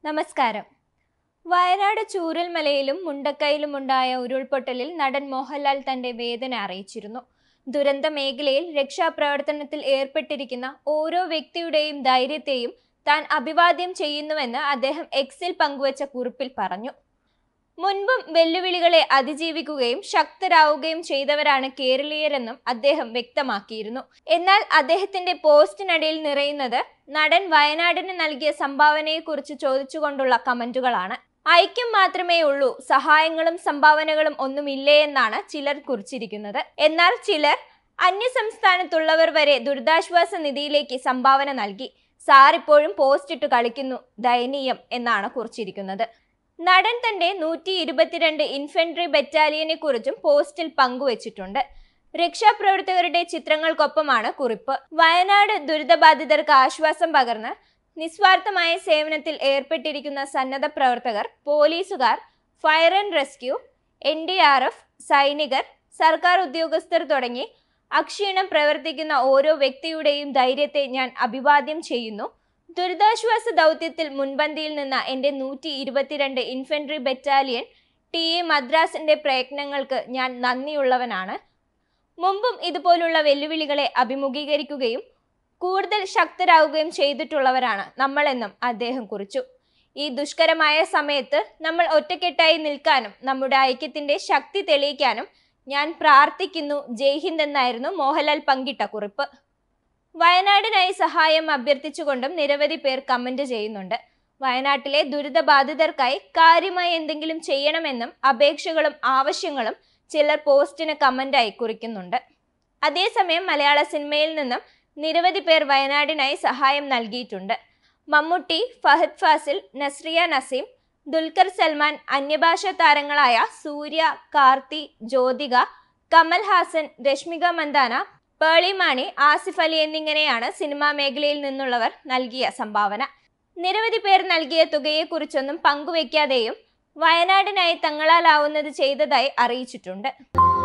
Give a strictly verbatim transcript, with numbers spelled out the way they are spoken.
നമസ്കാരം. വയനാട് ചൂരൽമലയിലും മുണ്ടക്കയിലും ഉണ്ടായ ഉരുൾപൊട്ടലിൽ നടൻ മോഹൻലാൽ തന്റെ വേദന അറിയിച്ചിരുന്നു. ദുരന്ത മേഖലയിൽ രക്ഷാപ്രവർത്തനത്തിൽ ഏർപ്പെട്ടിരിക്കുന്ന ഓരോ വ്യക്തിയുടെയും ധൈര്യത്തെയും താൻ അഭിവാദ്യം ചെയ്യുന്നുവെന്ന് അദ്ദേഹം എക്സിൽ പങ്കുവച്ച കുറിപ്പിൽ പറഞ്ഞു. മുൻപും വെല്ലുവിളികളെ അതിജീവിക്കുകയും ശക്തരാവുകയും ചെയ്തവരാണ് കേരളീയരെന്നും അദ്ദേഹം വ്യക്തമാക്കിയിരുന്നു. എന്നാൽ അദ്ദേഹത്തിന്റെ പോസ്റ്റിനടിയിൽ നിറയുന്നത് നടൻ വയനാടിന് നൽകിയ സംഭാവനയെക്കുറിച്ച് ചോദിച്ചുകൊണ്ടുള്ള കമന്റുകളാണ്. ഐക്യം മാത്രമേ ഉള്ളൂ, സഹായങ്ങളും സംഭാവനകളും ഒന്നുമില്ലേ എന്നാണ് ചിലർ കുറിച്ചിരിക്കുന്നത്. എന്നാൽ ചിലർ അന്യസംസ്ഥാനത്തുള്ളവർ വരെ ദുരിതാശ്വാസ നിധിയിലേക്ക് സംഭാവന നൽകി. സാർ ഇപ്പോഴും പോസ്റ്റ് ഇട്ട് കളിക്കുന്നു, ദയനീയം എന്നാണ് കുറിച്ചിരിക്കുന്നത്. നടൻ തന്റെ നൂറ്റി ഇരുപത്തിരണ്ട് ഇൻഫൻട്രി ബറ്റാലിയനെ കുറിച്ചും പോസ്റ്റിൽ പങ്കുവച്ചിട്ടുണ്ട്. രക്ഷാപ്രവർത്തകരുടെ ചിത്രങ്ങൾക്കൊപ്പമാണ് കുറിപ്പ്. വയനാട് ദുരിതബാധിതർക്ക് ആശ്വാസം പകർന്ന് നിസ്വാർത്ഥമായ സേവനത്തിൽ ഏർപ്പെട്ടിരിക്കുന്ന സന്നദ്ധ പ്രവർത്തകർ, പോലീസുകാർ, fire and rescue, N D R F, സൈനികർ, സർക്കാർ ഉദ്യോഗസ്ഥർ തുടങ്ങി അക്ഷീണം പ്രവർത്തിക്കുന്ന ഓരോ വ്യക്തിയുടെയും ധൈര്യത്തെ ഞാൻ അഭിവാദ്യം ചെയ്യുന്നു. ദുരിതാശ്വാസ ദൗത്യത്തിൽ മുൻപന്തിയിൽ നിന്ന എൻ്റെ നൂറ്റി ഇരുപത്തിരണ്ട് ഇൻഫൻട്രി ബറ്റാലിയൻ ടി എ മദ്രാസിന്റെ പ്രയത്നങ്ങൾക്ക് ഞാൻ നന്ദിയുള്ളവനാണ്. മുമ്പും ഇതുപോലുള്ള വെല്ലുവിളികളെ അഭിമുഖീകരിക്കുകയും കൂടുതൽ ശക്തരാകുകയും ചെയ്തിട്ടുള്ളവരാണ് നമ്മളെന്നും അദ്ദേഹം കുറിച്ചു. ഈ ദുഷ്കരമായ സമയത്ത് നമ്മൾ ഒറ്റക്കെട്ടായി നിൽക്കാനും നമ്മുടെ ഐക്യത്തിന്റെ ശക്തി തെളിയിക്കാനും ഞാൻ പ്രാർത്ഥിക്കുന്നു. ജയ് ഹിന്ദ് എന്നായിരുന്നു മോഹൻലാൽ പങ്കിട്ട കുറിപ്പ്. വയനാടിനായി സഹായം അഭ്യർത്ഥിച്ചുകൊണ്ടും നിരവധി പേർ കമന്റ് ചെയ്യുന്നുണ്ട്. വയനാട്ടിലെ ദുരിതബാധിതർക്കായി കാര്യമായി എന്തെങ്കിലും ചെയ്യണമെന്നും അപേക്ഷകളും ആവശ്യങ്ങളും ചിലർ പോസ്റ്റിന് കമന്റായി കുറിക്കുന്നുണ്ട്. അതേസമയം മലയാള സിനിമയിൽ നിന്നും നിരവധി പേർ വയനാടിനായി സഹായം നൽകിയിട്ടുണ്ട്. മമ്മൂട്ടി, ഫഹദ് ഫാസിൽ, നസ്രിയ നസീം, ദുൽഖർ സൽമാൻ, അന്യഭാഷാ താരങ്ങളായ സൂര്യ, കാർത്തി, ജ്യോതിക, കമൽ ഹാസൻ, രശ്മിക മന്ദാന, പേളി മാണി, ആസിഫ് അലി എന്നിങ്ങനെയാണ് സിനിമാ മേഖലയിൽ നിന്നുള്ളവർ നൽകിയ സംഭാവന. നിരവധി പേർ നൽകിയ തുകയെക്കുറിച്ചൊന്നും പങ്കുവയ്ക്കാതെയും വയനാടിനായി തങ്ങളാലാവുന്നത് ചെയ്തതായി അറിയിച്ചിട്ടുണ്ട്.